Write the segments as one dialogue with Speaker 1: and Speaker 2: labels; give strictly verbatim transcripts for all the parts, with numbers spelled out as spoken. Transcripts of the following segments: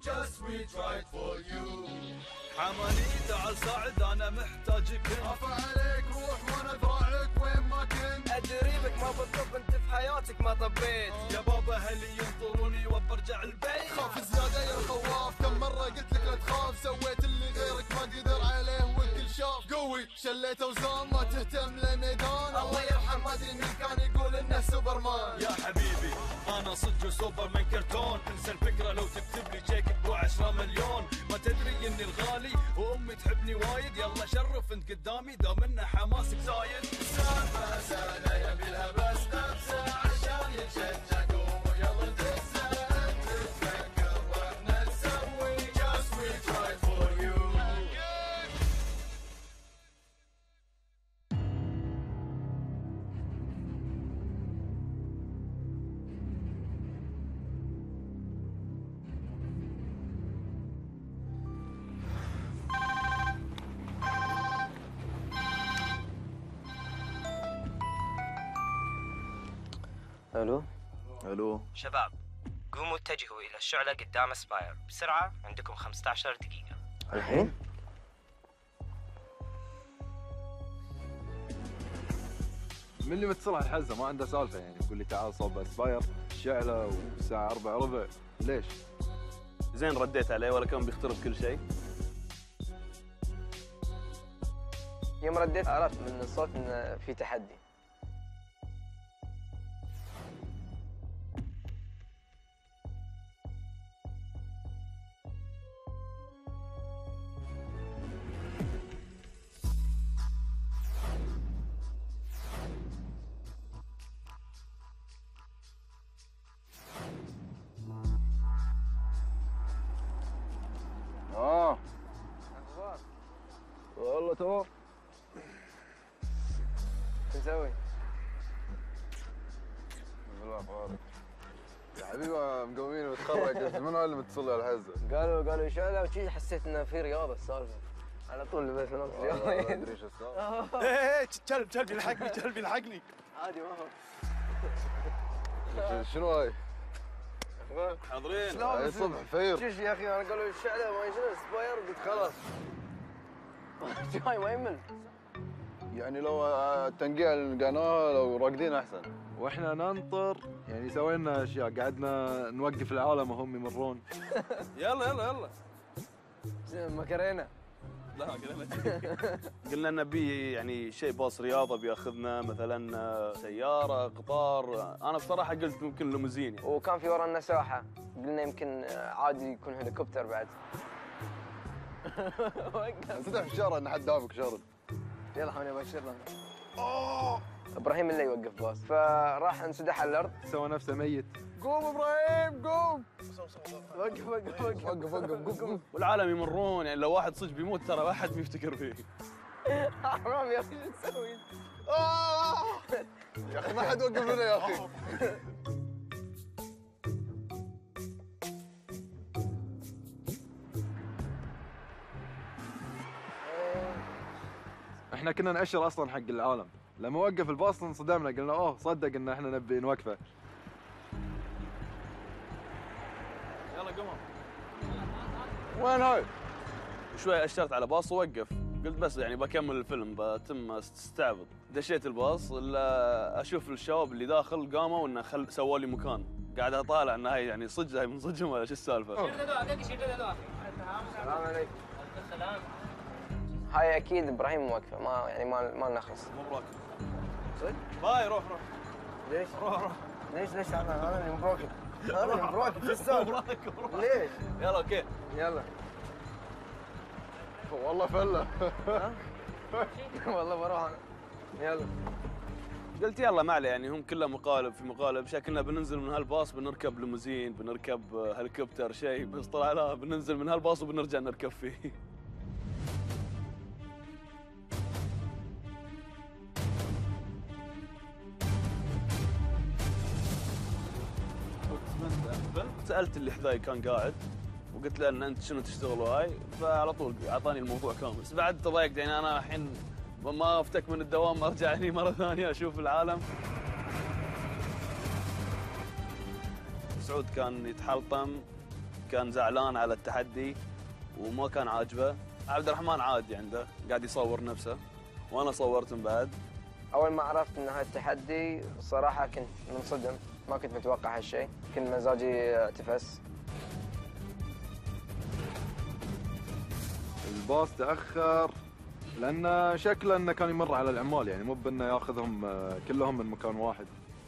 Speaker 1: just we tried for you.
Speaker 2: حماني تعال ساعد انا محتاجك.
Speaker 1: عفا عليك روح وانا ذراعك وين ما كنت.
Speaker 3: ادري بك ما بطب انت في حياتك ما طبيت.
Speaker 2: يا بابا هلي ينطروني وبرجع البيت.
Speaker 1: خاف زيادة يا الخواف كم مرة قلت لك لا تخاف. سويت اللي غيرك ما قدر عليه والكل شاف. قوي شليت اوزان ما تهتم لميدان. الله يرحم ما ادري مين كان يقول انه سوبرمان.
Speaker 2: يا حبيبي انا صدق سوبر من كرتون. انسى الفكرة لو تكتب لي تشيك ب عشرة مليون. ما تدري اني الغالي وامي تحبني وايد. يلا شرف انت قدامي دام ان حماسك زايد.
Speaker 1: سالفة سهلة يبي لها بس نفسه عشان يتشجع. قوم يلا تنسى تتفكر واحنا نسوي just we tried for you.
Speaker 4: الو
Speaker 5: الو
Speaker 4: شباب، قوموا اتجهوا الى الشعلة قدام سباير بسرعة. عندكم خمسة عشر دقيقة.
Speaker 5: الحين؟ من اللي متصل على الحزة ما عنده سالفة يعني يقول لي تعال صوب اسباير الشعلة والساعة أربعة وربع ليش؟
Speaker 6: زين رديت عليه ولا كان بيخترب كل شيء؟
Speaker 4: يوم رديت عرفت من الصوت ان في تحدي.
Speaker 5: اه والله تمام.
Speaker 4: شو نسوي؟
Speaker 5: بالله اخبارك يا حبيبي مقومين وتخرج. من هو اللي متصل على الحزة؟
Speaker 4: قالوا قالوا شعلة وشي حسيت انه في رياضة السالفة. على طول بس نفس
Speaker 5: والله ما
Speaker 4: الرياضة.
Speaker 5: ادري ايش السالفة.
Speaker 6: ايه كلب كلب يلحقني كلب يلحقني.
Speaker 4: عادي ما هو.
Speaker 5: شنو هاي؟
Speaker 6: حاضرين.
Speaker 5: هاي صبح فير.
Speaker 4: شوش يا اخي انا قالوا الشعلة ما يشنو سباير قلت خلاص. جاي ما يمل.
Speaker 5: يعني لو التنقيع اللي لقيناها لو راقدين احسن. واحنا ننطر يعني سوينا اشياء قعدنا نوقف العالم وهم يمرون.
Speaker 6: يلا يلا يلا.
Speaker 4: مكرينا.
Speaker 6: لا قلنا قلنا نبي يعني شيء باص رياضه بياخذنا مثلا سياره قطار. انا بصراحه قلت ممكن ليموزين يعني.
Speaker 4: وكان في ورانا ساحة قلنا يمكن عادي يكون هليكوبتر بعد.
Speaker 5: فتح في الشارع ان حد دافك شارد.
Speaker 4: يلا خليني ابشر لهم. ابراهيم اللي يوقف باص فراح انسدح على الارض.
Speaker 5: سوى نفسه ميت. قوم ابراهيم قوم.
Speaker 4: وقف وقف وقف
Speaker 5: وقف وقف قوم.
Speaker 6: والعالم يمرون يعني لو واحد صدق بيموت ترى ما حد بيفتكر فيه.
Speaker 4: حرام يا اخي شو تسوي؟
Speaker 5: يا اخي ما حد وقف لنا يا اخي. احنا كنا نأشر اصلا حق العالم. لما وقف الباص انصدمنا قلنا اوه صدق ان احنا نبي نوقفه.
Speaker 6: يلا قوم.
Speaker 5: وين هاي؟
Speaker 6: شوي اشرت على باص ووقف. قلت بس يعني بكمل الفيلم بتم استعبط. دشيت الباص الا اشوف الشباب اللي داخل قاموا وانه خل سووا لي مكان. قاعد اطالع انه هاي يعني صدق هاي من صدقهم ولا شو السالفه؟
Speaker 4: السلام عليكم. السلام. هاي اكيد ابراهيم موقفه ما يعني ما ما نخلص.
Speaker 6: مو براكب.
Speaker 4: صدق؟
Speaker 6: باي روح روح.
Speaker 4: ليش؟
Speaker 6: روح روح.
Speaker 4: ليش ليش انا انا اللي مبروكب. انا اللي مبروكب شو السالفه؟ ليش؟
Speaker 6: يلا اوكي.
Speaker 4: يلا.
Speaker 5: والله فله.
Speaker 4: والله بروح انا. يلا.
Speaker 6: قلت يلا ما عليه يعني هم كله مقالب في مقالب. شكلنا بننزل من هالباص بنركب ليموزين بنركب هليكوبتر شيء بس طلع لا بننزل من هالباص وبنرجع نركب فيه. سالت اللي حذاي كان قاعد وقلت له ان انت شنو تشتغلوا هاي فعلى طول اعطاني الموضوع كامل. بس بعد تضايقت يعني انا الحين ما افتك من الدوام ارجع هني مره ثانيه اشوف العالم. سعود كان يتحلطم كان زعلان على التحدي وما كان عاجبه. عبد الرحمن عادي عنده قاعد يصور نفسه وانا صورت من بعد.
Speaker 4: اول ما عرفت ان هالتحدي صراحه كنت منصدم، ما كنت متوقع هالشيء، كنت مزاجي تفس.
Speaker 5: الباص تاخر لان شكله انه كان يمر على العمال، يعني مو بانه ياخذهم كلهم من مكان واحد.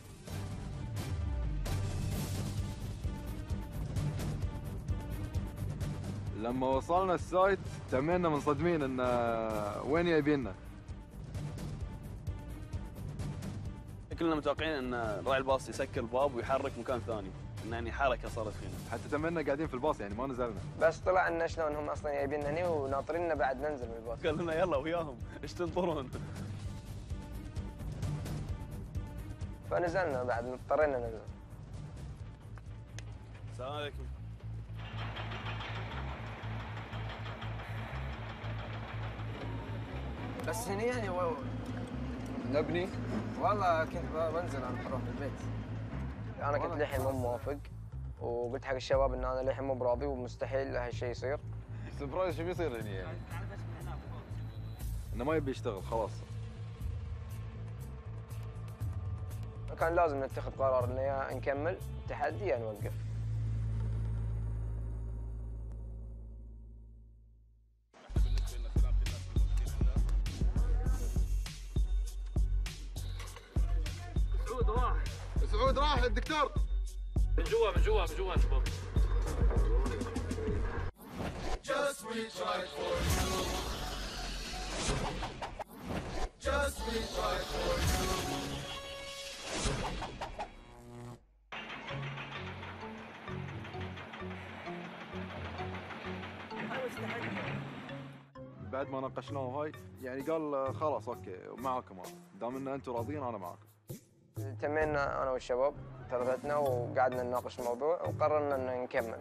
Speaker 5: لما وصلنا السايت تمينا منصدمين انه وين يبينا.
Speaker 6: كلنا متوقعين ان راعي الباص يسكر الباب ويحرك مكان ثاني، انه يعني حركه صارت فينا.
Speaker 5: حتى تمينا قاعدين في الباص يعني ما نزلنا.
Speaker 4: بس طلع لنا شلون هم اصلا جايبيننا هني وناطريننا بعد ننزل من الباص.
Speaker 6: قال لنا يلا وياهم ايش تنطرون؟
Speaker 4: فنزلنا بعد اضطرينا ننزل.
Speaker 6: السلام عليكم.
Speaker 4: بس هني يعني و...
Speaker 5: نبني
Speaker 4: والله كنت بنزل انا بروح البيت. انا كنت للحين مو موافق وقلت حق الشباب ان انا للحين مو براضي ومستحيل هالشيء يصير.
Speaker 5: سبرايز شو بيصير هني يعني؟ انه ما يبي يشتغل خلاص.
Speaker 4: كان لازم نتخذ قرار انه يا نكمل التحدي يا نوقف.
Speaker 3: سعود راح
Speaker 5: سعود راح الدكتور
Speaker 3: من جوا من جوا من جوا شباب.
Speaker 1: Just we tried for you. Just we tried for you.
Speaker 5: بعد ما ناقشناه هاي يعني قال خلاص اوكي معاكم انا، دام ان انتم راضيين انا معاكم.
Speaker 4: تمينا انا والشباب ثلاثتنا وقعدنا نناقش الموضوع وقررنا ان نكمل.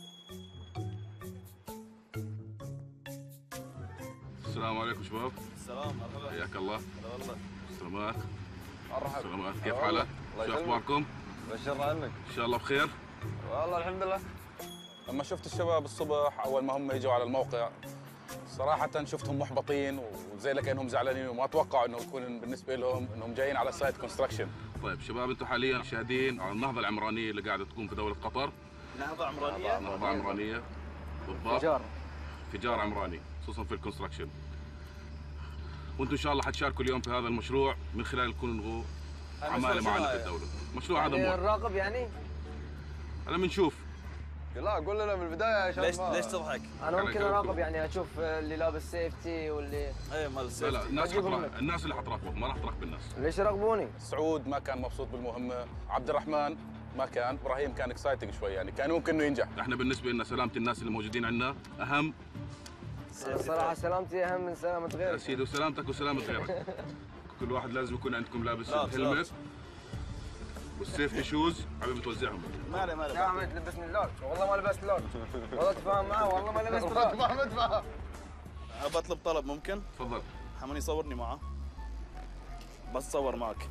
Speaker 7: السلام عليكم شباب.
Speaker 6: السلام مرحبا.
Speaker 7: حياك الله.
Speaker 6: هلا والله.
Speaker 7: سلامات.
Speaker 5: مرحبا.
Speaker 7: سلامات، كيف حالك؟ شو اخباركم؟
Speaker 5: بشرنا عنك.
Speaker 7: ان شاء الله بخير.
Speaker 5: والله الحمد لله.
Speaker 8: لما شفت الشباب الصبح اول ما هم اجوا على الموقع صراحة شفتهم محبطين وزي لكأنهم زعلانين وما توقعوا انه يكون بالنسبة لهم انهم جايين على سايت كونستراكشن.
Speaker 7: طيب شباب انتم حاليا شاهدين على النهضة العمرانية اللي قاعدة تقوم في دولة قطر.
Speaker 6: نهضة عمرانية؟
Speaker 7: نهضة عمرانية بالضبط.
Speaker 4: فجار.
Speaker 7: فجار عمراني خصوصا في الكونستراكشن. وانتم ان شاء الله حتشاركوا اليوم في هذا المشروع من خلال تكونوا عمالة معنا في الدولة. المشروع هذا
Speaker 4: يعني
Speaker 7: مو
Speaker 4: نراقب يعني؟
Speaker 7: هلا بنشوف.
Speaker 5: لا قول لنا من البدايه عشان
Speaker 6: ليش
Speaker 5: ما...
Speaker 6: ليش تضحك؟
Speaker 4: انا ممكن اراقب يعني اشوف اللي لابس سيفتي واللي
Speaker 6: اي مال
Speaker 7: لا
Speaker 6: السيفتي.
Speaker 7: لا الناس
Speaker 4: أجيبهم
Speaker 7: حتراقب،
Speaker 4: لك.
Speaker 7: الناس اللي حتراقبك ما راح تراقب الناس.
Speaker 4: ليش يراقبوني؟
Speaker 8: سعود ما كان مبسوط بالمهمة، عبد الرحمن ما كان، ابراهيم كان اكسايتنج شوي يعني كان ممكن انه ينجح.
Speaker 7: احنا بالنسبة لنا سلامة الناس اللي موجودين عندنا اهم.
Speaker 4: الصراحه سلامتي اهم من سلامه
Speaker 7: يا
Speaker 4: غيرك.
Speaker 7: سيدي وسلامتك وسلامة غيرك. كل واحد لازم يكون عندكم لابس
Speaker 6: لا،
Speaker 7: الهلمت والسيفتي شوز، حبيبي توزعهم.
Speaker 6: ما عليه ما عليه.
Speaker 4: لا عملت لبسني اللون، والله ما لبست لون. والله تفاهم معه والله ما لبست لون.
Speaker 5: ما مدفع.
Speaker 6: أنا بطلب طلب ممكن؟
Speaker 7: تفضل.
Speaker 6: حماني يصورني معه. بس صور معك.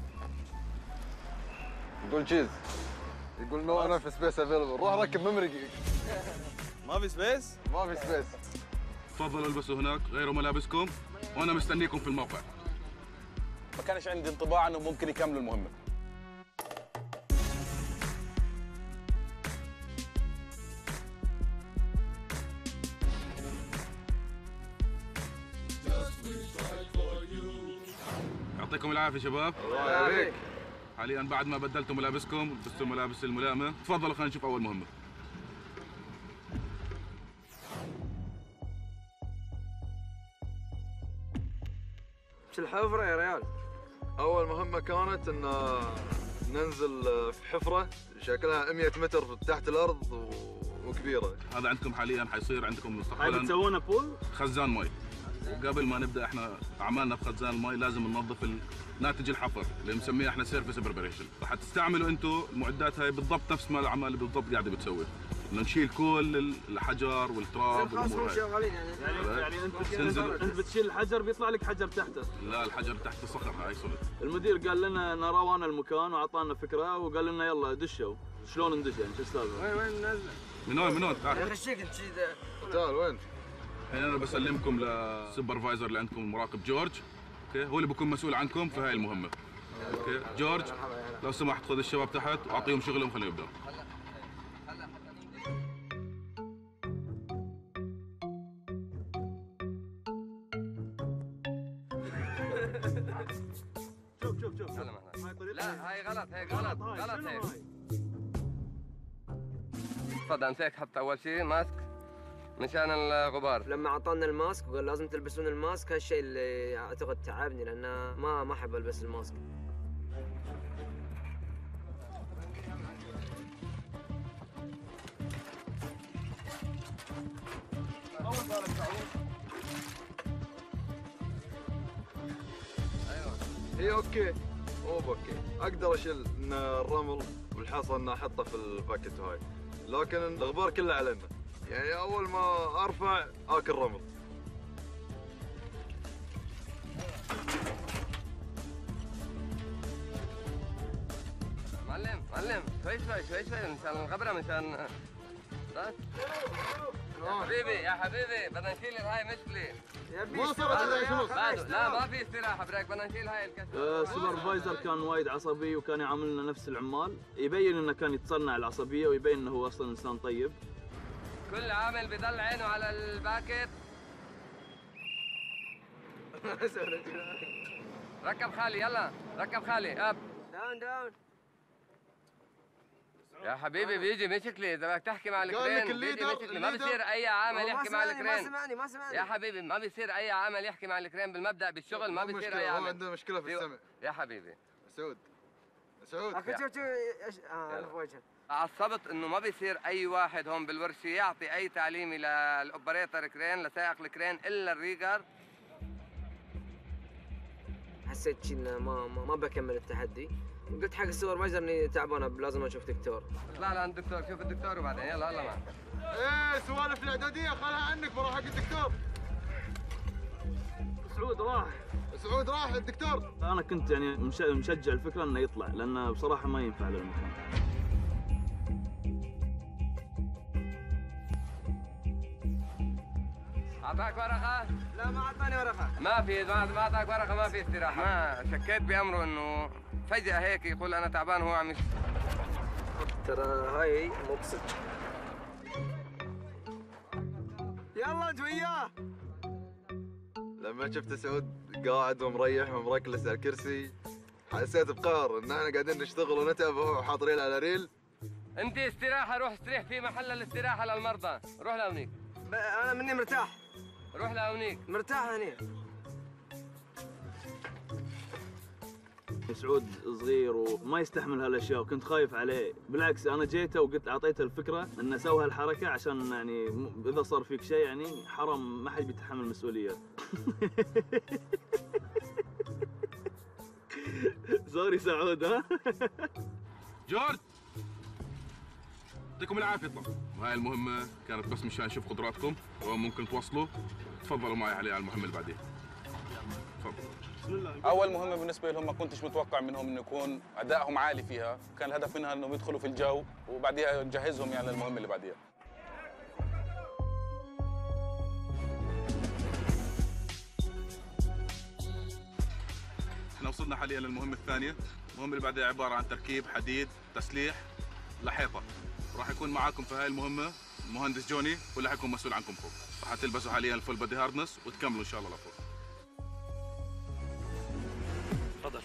Speaker 5: يقول تشيز. يقول نو انا في سبيس افيلبل، روح ركب ميموري.
Speaker 6: ما في سبيس؟
Speaker 5: ما في سبيس.
Speaker 7: تفضلوا البسوا هناك، غيروا ملابسكم وانا مستنيكم في الموقع.
Speaker 8: ما كانش عندي انطباع انه ممكن يكملوا المهمة.
Speaker 7: يعطيكم العافية شباب.
Speaker 5: الله يعافيك.
Speaker 7: حاليا بعد ما بدلتوا ملابسكم لبستوا الملابس الملائمة، تفضلوا خلينا نشوف أول مهمة.
Speaker 5: ايش الحفرة يا ريال؟ أول مهمة كانت إن ننزل في حفرة شكلها مئة متر تحت الأرض و... وكبيرة.
Speaker 7: هذا عندكم حاليا حيصير عندكم
Speaker 6: هاي
Speaker 7: مستقبلا
Speaker 6: بتسوونه بول؟
Speaker 7: خزان مي. وقبل ما نبدا احنا اعمالنا في خزان المي لازم ننظف ناتج الحفر اللي مسميه احنا سيرفيس بريبريشن. راح تستعملوا انتم المعدات هاي بالضبط نفس ما الاعمال بالضبط قاعده بتسوي. نشيل كل الحجر والتراب والامور هاي.
Speaker 4: شغالين يعني
Speaker 6: يعني يعني انت
Speaker 7: تنزل-
Speaker 6: انت بتشيل الحجر بيطلع لك حجر تحته.
Speaker 7: لا الحجر تحت الصخر هاي صلت.
Speaker 6: المدير قال لنا نراوانا المكان واعطانا فكره وقال لنا يلا دشوا. شلون ندش يعني شو السالفه؟
Speaker 4: وين وين نازل؟
Speaker 7: من وين من وين؟ تعال.
Speaker 4: خشيك انت
Speaker 5: تعال وين؟
Speaker 7: الحين انا بسلمكم للسوبرفايزر اللي عندكم المراقب جورج. اوكي هو اللي بيكون مسؤول عنكم في هاي المهمه. اوكي جورج لو سمحت خذ الشباب تحت واعطيهم شغلهم خليهم يبدأوا.
Speaker 6: شوف شوف شوف هاي طريقه.
Speaker 9: لا هاي غلط هيك غلط غلط هيك. تفضل امسك حط اول شيء ماسك مشان الغبار.
Speaker 4: لما اعطانا الماسك وقال لازم تلبسون الماسك، هالشيء اللي اعتقد تعبني لان ما ما احب البس الماسك.
Speaker 5: هي اوكي مو اوكي، اقدر اشيل إن الرمل والحصى ان احطه في الباكت هاي، لكن الغبار كله علينا. يعني اول ما ارفع اكل رمل.
Speaker 9: معلم معلم شوي شوي شوي شوي مشان الغبره مشان بس. يا حبيبي يا حبيبي بدنا نشيل هاي مشكله.
Speaker 5: ما صارت زي شنو؟
Speaker 9: بعده لا ما في استراحه بريك بدنا نشيل هاي الكسر.
Speaker 6: السوبرفايزر كان وايد عصبي وكان يعاملنا نفس العمال، يبين انه كان يتصنع العصبيه ويبين انه هو اصلا انسان طيب.
Speaker 9: كل عامل بضل عينه على الباكت. ركب خالي يلا ركب خالي اب
Speaker 4: داون داون.
Speaker 9: يا حبيبي بيجي مشكله اذا بدك تحكي مع
Speaker 5: قال لك
Speaker 9: الكرين بيجي
Speaker 5: الليدر-
Speaker 9: مشكله ما
Speaker 5: الليدر.
Speaker 9: بصير اي عامل
Speaker 4: ما
Speaker 9: يحكي مع
Speaker 4: سمعني ما
Speaker 9: الكرين.
Speaker 4: سمعني ما سمعني.
Speaker 9: يا حبيبي ما بيصير اي عامل يحكي مع الكرين بالمبدا بالشغل ما بيصير
Speaker 5: مشكلة،
Speaker 9: اي
Speaker 5: هو
Speaker 9: عامل.
Speaker 5: عنده مشكله في السمع.
Speaker 9: يا حبيبي
Speaker 5: سعود سعود
Speaker 4: اخي شوف شوف إيش- اه ألف وجه.
Speaker 9: عصبت انه ما بيصير اي واحد هون بالورشه يعطي اي تعليمي للاوبريتور كرين لسائق الكرين الا الريجر.
Speaker 4: حسيت شي انه ما ما, ما بكمل التحدي، وقلت حق السوبرفايزر اني تعبان لازم اشوف دكتور.
Speaker 9: اطلع لعند الدكتور شوف الدكتور وبعدين يلا يلا معك.
Speaker 5: ايه سوالف الاعداديه خلها عنك بروح حق الدكتور.
Speaker 6: سعود راح.
Speaker 5: سعود راح الدكتور.
Speaker 6: انا كنت يعني مش- مشجع الفكره انه يطلع لانه بصراحه ما ينفع للمكان.
Speaker 9: اعطاك ورقه؟
Speaker 4: لا ما اعطاني ورقه.
Speaker 9: ما في ما ما اعطاك ورقه ما في استراحه. ما شكيت بامره انه فجاه هيك يقول انا تعبان وهو عم يش-
Speaker 4: ترى هاي مو بصدق. يلا انت وياه.
Speaker 5: لما شفت سعود قاعد ومريح ومركلس على الكرسي حسيت بقهر ان احنا قاعدين نشتغل ونتعب وهو حاط ريل على ريل.
Speaker 9: انت استراحه روح استريح في محل الاستراحه للمرضى روح لهونيك.
Speaker 4: ب- انا مني مرتاح
Speaker 9: روح لهونيك.
Speaker 4: مرتاح هني.
Speaker 6: سعود صغير وما يستحمل هالاشياء وكنت خايف عليه، بالعكس انا جيته وقلت اعطيته الفكره انه سوي هالحركه عشان يعني م- اذا صار فيك شيء يعني حرام ما حد بيتحمل المسؤوليه. سوري سعود ها.
Speaker 7: جورج يعطيكم العافيه. طبعا وهاي المهمه كانت بس مشان نشوف قدراتكم وممكن توصلوا. تفضلوا معي عليها على المهمه اللي بعدين. تفضل.
Speaker 8: اول مهمه بالنسبه لهم ما كنتش متوقع منهم انه يكون ادائهم عالي فيها، كان الهدف منها انهم يدخلوا في الجو وبعديها نجهزهم يعني للمهمه اللي بعديها.
Speaker 7: احنا وصلنا حاليا للمهمه الثانيه. المهمه اللي بعدها عباره عن تركيب حديد تسليح لحيطه. راح يكون معاكم في هاي المهمه المهندس جوني واللي حيكون مسؤول عنكم فوق. راح تلبسوا حاليا الفول بادي هاردنس وتكملوا ان شاء الله لفوق.
Speaker 3: تفضل.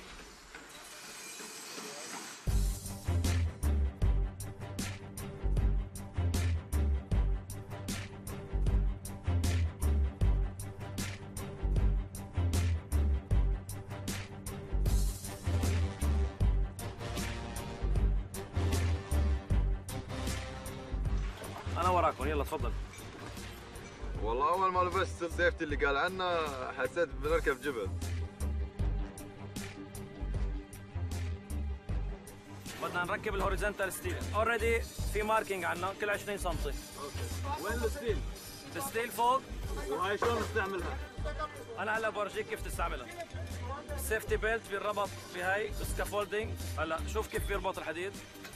Speaker 3: انا وراكم يلا تفضل.
Speaker 5: والله اول ما لبست السيفتي اللي قال عنه حسيت بنركب جبل.
Speaker 3: بدنا نركب الهوريزونتال ستيل، اوريدي في ماركينج عنا كل عشرين سم.
Speaker 6: اوكي. وين الستيل؟
Speaker 3: الستيل فوق.
Speaker 6: وهاي شلون نستعملها؟
Speaker 3: انا هلا بورجيك كيف تستعملها. السيفتي بيلت بينربط بهاي السكافولدينج. هلا شوف كيف بيربط الحديد.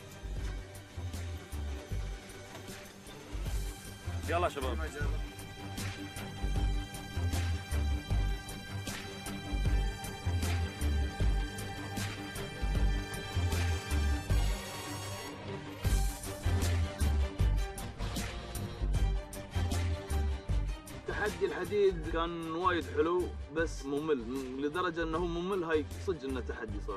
Speaker 3: يلا شباب.
Speaker 6: تحدي الحديد كان وايد حلو بس ممل لدرجه انه ممل. هاي صدق انه تحدي صار.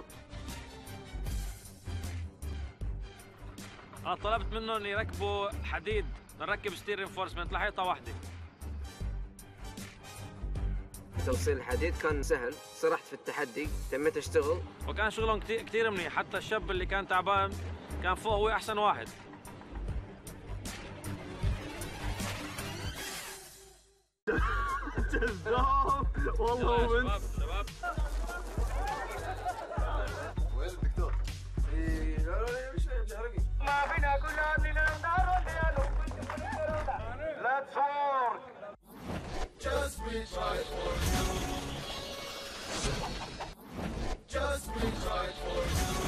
Speaker 3: انا طلبت منهم يركبوا حديد، نركب ستيل رينفورسمنت لحيطه واحده.
Speaker 4: توصيل الحديد كان سهل، سرحت في التحدي، تميت اشتغل
Speaker 3: وكان شغلهم كثير كثير منيح. حتى الشاب اللي كان تعبان كان فوق هو احسن واحد.
Speaker 6: جذاب والله.
Speaker 3: شباب شباب
Speaker 1: وين الدكتور؟
Speaker 10: ما فينا كلنا من النار Let's work.
Speaker 1: Just reach right for you. Just reach right for you.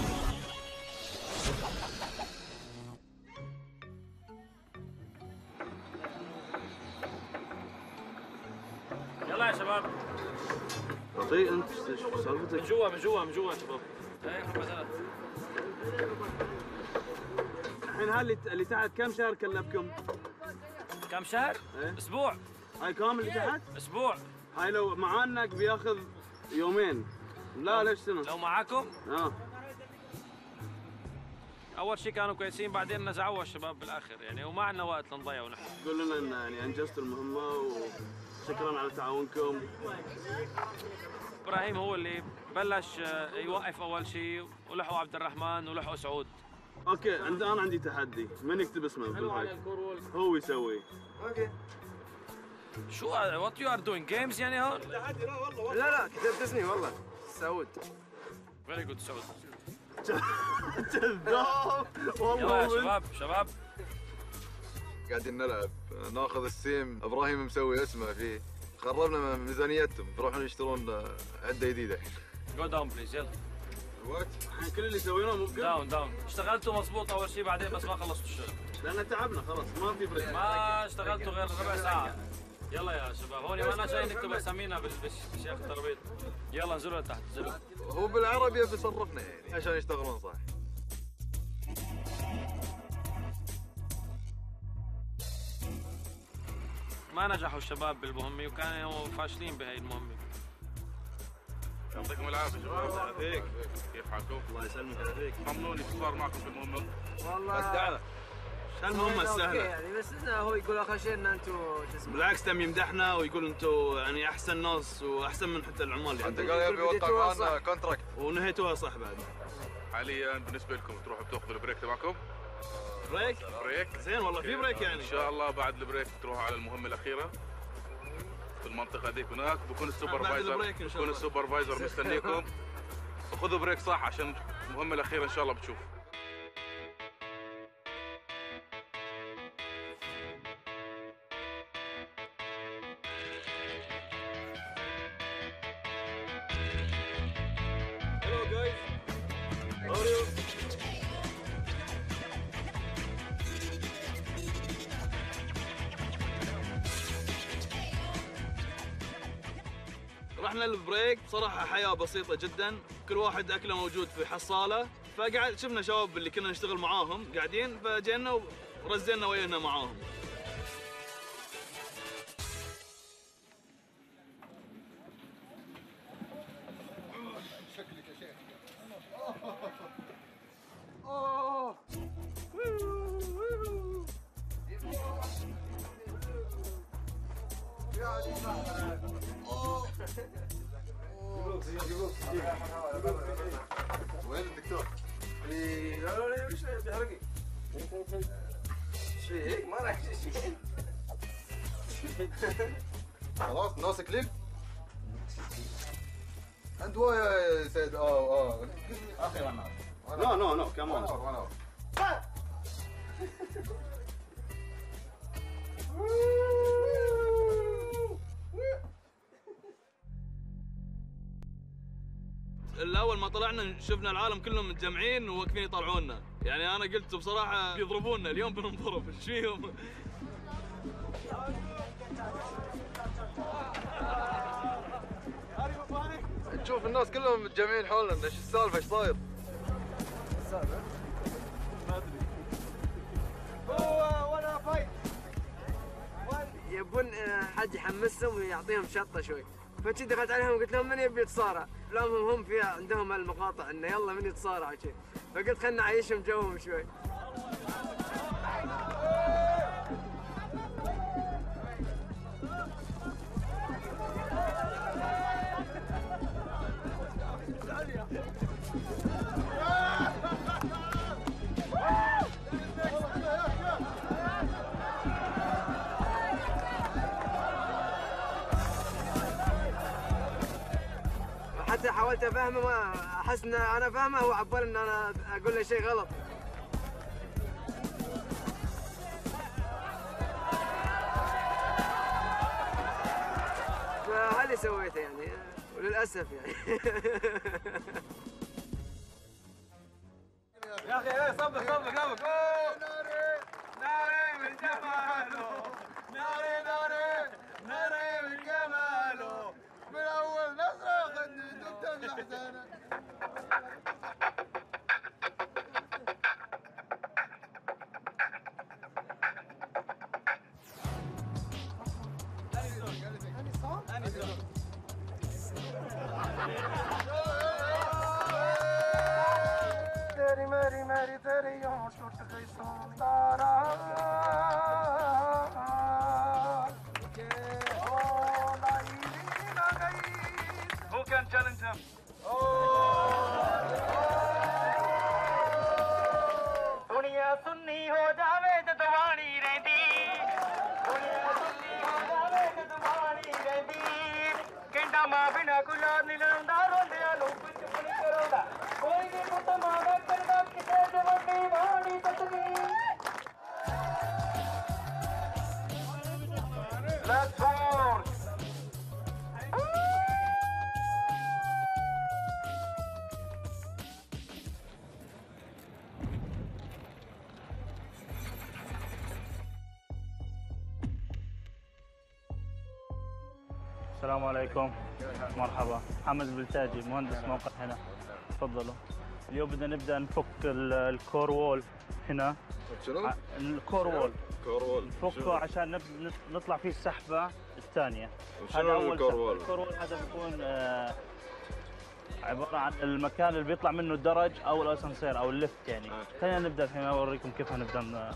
Speaker 3: يلا يا شباب.
Speaker 6: بطيء انت شو سالفتك؟
Speaker 3: من جوا من جوا من جوا يا شباب. هيك مثلا.
Speaker 6: الحين هاللي اللي تحت كم شهر كلفكم؟
Speaker 3: كم شهر؟
Speaker 6: ايه؟
Speaker 3: اسبوع.
Speaker 6: هاي كامل اللي تحت؟
Speaker 3: اسبوع.
Speaker 6: هاي لو معانك بياخذ يومين. لا ليش سنه؟
Speaker 3: لو معاكم؟
Speaker 6: اه.
Speaker 3: اول شيء كانوا كويسين بعدين نزعوا الشباب بالاخر يعني وما عندنا وقت لنضيعه نحن.
Speaker 6: قول لنا ان يعني انجزتوا المهمه وشكرا على تعاونكم.
Speaker 3: ابراهيم هو اللي بلش يوقف اول شيء ولحقوا عبد الرحمن ولحقوا سعود.
Speaker 6: اوكي عند انا عندي تحدي، من يكتب اسمه بالهاي؟ هو يسوي.
Speaker 4: اوكي.
Speaker 3: شو وات يو ار دوينج جيمز يعني هون؟
Speaker 4: تحدي لا والله. لا لا كتبت اسمي والله سعود.
Speaker 3: فيري جود سعود.
Speaker 6: جذاب والله.
Speaker 3: يلا يا شباب شباب
Speaker 5: قاعدين نلعب ناخذ السيم. ابراهيم مسوي اسمه فيه. خربنا ميزانيتهم بيروحون يشترون عده جديده.
Speaker 3: جو داون بليز يلا.
Speaker 5: وات؟
Speaker 6: الحين كل اللي يسوينه ممكن؟
Speaker 3: داون داون. اشتغلتوا مضبوط اول شيء بعدين بس ما خلصتوا الشغل.
Speaker 6: لان تعبنا خلاص ما في بريك.
Speaker 3: ما اشتغلتوا غير ربع ساعة. يلا يا شباب هون ما انا جاي نكتب اسامينا بالشيخ الترابيط. يلا انزلوا لتحت انزلوا.
Speaker 5: هو بالعربي بيصرفنا يعني عشان يشتغلون صح.
Speaker 3: ما نجحوا الشباب بالمهمة وكانوا فاشلين بهي المهمة.
Speaker 7: يعطيكم العافيه شباب. يعافيك. كيف حالكم؟
Speaker 6: الله يسلمك. يعافيك.
Speaker 7: طمنوني شو صار معكم في المهمه؟
Speaker 4: والله
Speaker 6: تعال. شو المهمة السهلة؟
Speaker 4: يعني بس انه هو يقول اخر شيء ان انتم شو اسمه.
Speaker 6: بالعكس تم يمدحنا ويقول انتم يعني احسن ناس واحسن من حتى العمال اللي
Speaker 5: انت
Speaker 6: عندنا.
Speaker 5: قال يبي يوقع معنا كونتراكت.
Speaker 6: ونهيتوها صح بعد.
Speaker 7: حاليا بالنسبه لكم تروحوا بتاخذوا البريك تبعكم.
Speaker 6: بريك؟
Speaker 7: بريك
Speaker 6: زين والله في بريك يعني.
Speaker 7: ان شاء الله بعد البريك تروحوا على المهمه الاخيره في المنطقه ذيك هناك. بكون السوبرفايزر بكون السوبرفايزر مستنيكم. خذوا بريك صح عشان المهمه الاخيره ان شاء الله بتشوف.
Speaker 6: Hello guys. How are you? رحنا البريك. بصراحة حياة بسيطة جدا، كل واحد أكله موجود في حصالة. فقعد شفنا شباب اللي كنا نشتغل معاهم قاعدين فجينا ورزينا ويانا معاهم.
Speaker 1: شكلك يا شيخ. وين الدكتور؟
Speaker 9: لا لا لا وش بيحرقني؟ شو هيك ما راح شيء.
Speaker 1: خلاص ناس كليب. عند ويا يا سيد. اه اه
Speaker 8: اخيرا ناس.
Speaker 6: No, no, no, come on.
Speaker 5: One hour.
Speaker 6: الاول ما طلعنا شفنا العالم كلهم متجمعين وواقفين يطلعونا، يعني انا قلت بصراحه بيضربونا اليوم بننضرب ايش فيهم؟
Speaker 5: نشوف الناس كلهم متجمعين حولنا، ايش السالفه ايش صاير؟
Speaker 1: السالفه؟ ما ادري. هو ولا فايت.
Speaker 4: يبون حد يحمسهم ويعطيهم شطه شوي، فشي دخلت عليهم وقلت لهم من يبي يتصارع؟ لهم هم فيها عندهم المقاطع انه يلا من يتصارع وشي، فقلت خلنا نعيشهم جوهم شوي. حتى حاولت افهمه، ما احس ان انا فاهمه، هو عبال ان انا اقول له شيء غلط. فهذا اللي سويته يعني، وللاسف يعني.
Speaker 1: يا اخي ايه صبر صبر قبل. ناري ناري من جماله، ناري ناري ناري من جماله، من اول نظره خدني دمت الاحزان. तेरी मेरी मेरी तेरी यूं टूट गई सोनारा के ओ लाई ना गई.
Speaker 2: Who can challenge him?
Speaker 10: दुनिया सुन्नी हो जावे ते दवानी रहंदी, दुनिया सुन्नी हो जावे ते दवानी रहंदी. केंडा मां बिना गुलाब नी लौंदा, रोंदियां नूं कुछ भी नहीं करांदा. कोई भी पुत मां दा करदा किसे ते वड्डी वाणी तकदी. Let's work.
Speaker 11: السلام عليكم، مرحبا. محمد البلتاجي، مهندس موقع هنا. تفضلوا. اليوم بدنا نبدا نفك ال- الكور وول هنا.
Speaker 5: شنو؟
Speaker 11: ع- الكور وول.
Speaker 5: كور وول.
Speaker 11: نفكه عشان نب- نط- نطلع فيه السحبه الثانيه.
Speaker 5: شنو الكور وول؟
Speaker 11: الكور وول هذا بيكون آه، عباره عن المكان اللي بيطلع منه الدرج او الاسانسير او الليفت يعني. خلينا نبدا الحين اوريكم كيف هنبدا. ن-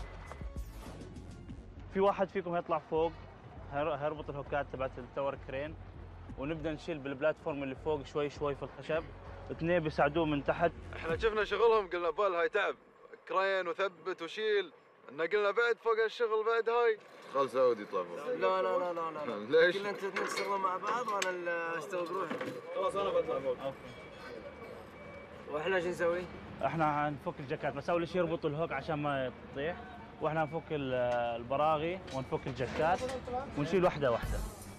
Speaker 11: في واحد فيكم هيطلع فوق، هير- هيربط الهوكات تبعت التاور كرين، ونبدا نشيل بالبلاتفورم اللي فوق شوي شوي في الخشب. اثنين بيساعدوه من تحت.
Speaker 5: احنا شفنا شغلهم قلنا بال هاي تعب، كرين وثبت وشيل، ان قلنا بعد فوق الشغل بعد هاي خل سعود يطلع فوق.
Speaker 4: لا لا لا لا لا, لا.
Speaker 5: ليش؟
Speaker 4: كلنا انتوا الاثنين تشتغلون مع بعض وانا اللي استوي بروحي.
Speaker 6: خلاص انا بطلع فوق.
Speaker 4: واحنا شو نسوي؟
Speaker 11: احنا هنفك الجاكات، بس اول شيء يربطوا الهوك عشان ما تطيح، واحنا نفك ال- البراغي ونفك الجاكات ونشيل واحده واحده.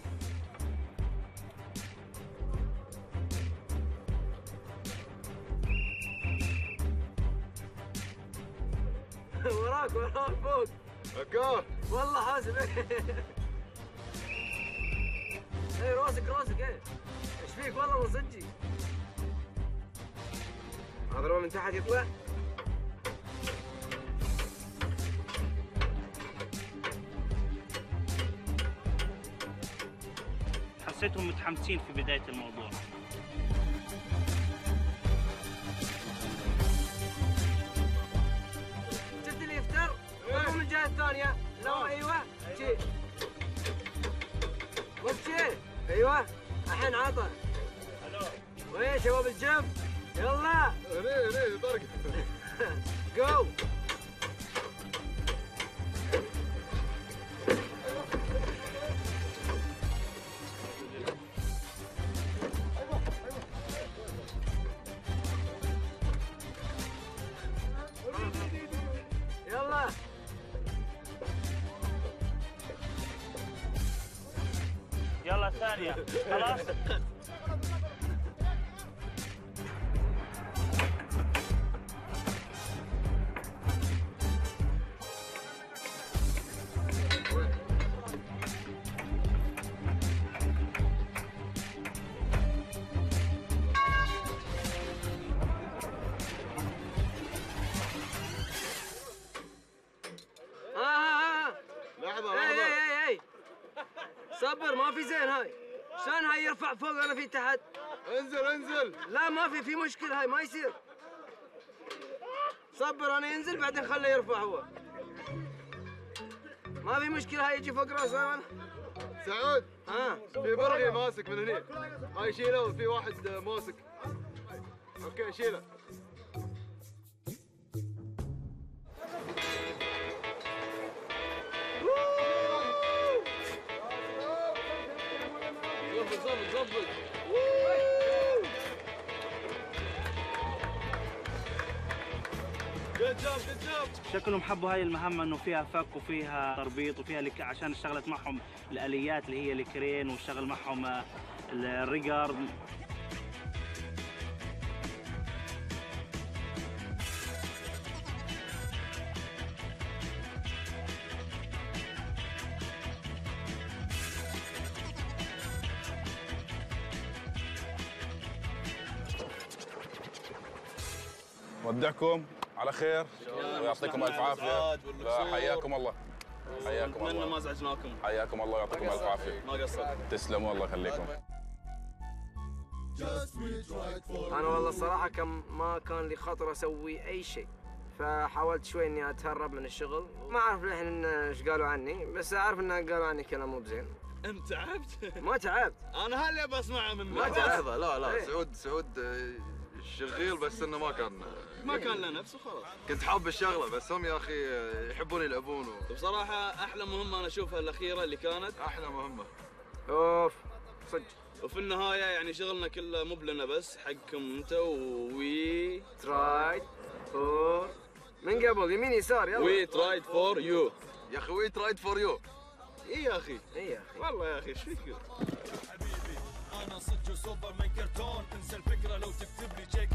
Speaker 4: وراك وراك فوق.
Speaker 5: اوكي.
Speaker 4: والله حاسب. اي راسك راسك ايه. ايش فيك والله مو صدقي. اضربه من تحت يطلع.
Speaker 11: حسيتهم متحمسين في بدايه الموضوع.
Speaker 4: شفت اللي يفتر؟ ضربه من الجهه الثانيه. لا ايوه شي. وقف شي. ايوه الحين عطى. وين شباب الجنب؟ يلا.
Speaker 5: هني هني طرق.
Speaker 4: جو.
Speaker 11: ثانية خلاص.
Speaker 4: لحظة لحظة. اي اي اي صبر، ما في زين هاي. شلون هاي يرفع فوق وانا في تحت؟
Speaker 5: انزل انزل.
Speaker 4: لا ما في في مشكلة، هاي ما يصير. صبر انا ينزل بعدين خليه يرفع هو. ما في مشكلة، هاي يجي فوق راسه.
Speaker 5: سعود
Speaker 4: ها
Speaker 5: في برغي ماسك من هني، هاي شيله وفي واحد ماسك. اوكي شيله. ظبط ظبط ظبط. جود جوب جود جوب.
Speaker 11: شكلهم حبوا هاي المهمة انه فيها فك وفيها تربيط وفيها لك عشان اشتغلت معهم الاليات اللي هي الكرين واشتغل معهم الريجر.
Speaker 8: ودعكم على خير ويعطيكم الف عافيه. حياكم الله. حياكم الله.
Speaker 6: اتمنى ما ازعجناكم.
Speaker 8: حياكم الله ويعطيكم الف عافيه.
Speaker 6: ما قصرت.
Speaker 8: تسلموا الله يخليكم.
Speaker 4: انا والله الصراحه كان ما كان لي خطر اسوي اي شيء، فحاولت شوي اني اتهرب من الشغل. ما اعرف للحين ايش قالوا عني، بس اعرف ان قالوا عني كلام مو بزين.
Speaker 6: انت تعبت؟
Speaker 4: ما تعبت.
Speaker 6: انا هاللي بسمعه منك.
Speaker 4: ما تعبت.
Speaker 5: لا لا
Speaker 4: ايه.
Speaker 5: سعود سعود شغيل، بس انه ما كان
Speaker 6: ما كان له نفس وخلاص.
Speaker 5: كنت حاب الشغله، بس هم يا اخي يحبون يلعبون و...
Speaker 6: بصراحه احلى مهمه انا اشوفها الاخيره اللي كانت
Speaker 5: احلى مهمه.
Speaker 4: اوف صدق.
Speaker 6: وفي النهايه يعني شغلنا كله مو بلنا بس، حقكم انت وي
Speaker 4: ترايد فور من قبل يمين يسار. يلا
Speaker 6: وي ترايد فور يو.
Speaker 5: يا اخي وي ترايد فور يو.
Speaker 6: اي يا اخي.
Speaker 4: اي يا اخي
Speaker 6: والله يا اخي ايش فيك؟
Speaker 2: انا صدق سوبر من كرتون، انسى الفكره لو تكتب لي جيك